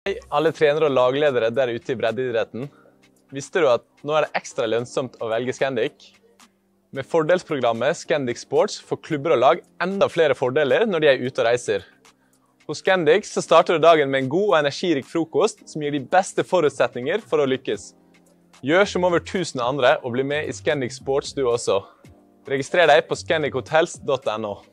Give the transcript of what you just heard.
Hei, alle trenere og lagledere der ute i breddeidretten. Visste du at nå er det ekstra lønnsomt å velge Scandic? Med fordelsprogrammet Scandic Sports får klubber og lag enda flere fordeler når de er ute og reiser. Hos Scandic så starter du dagen med en god og energirik frokost som gir de beste forutsetninger for å lykkes. Gjør som over 1000 andre og bli med i Scandic Sports du også. Registrer deg på scandichotels.no.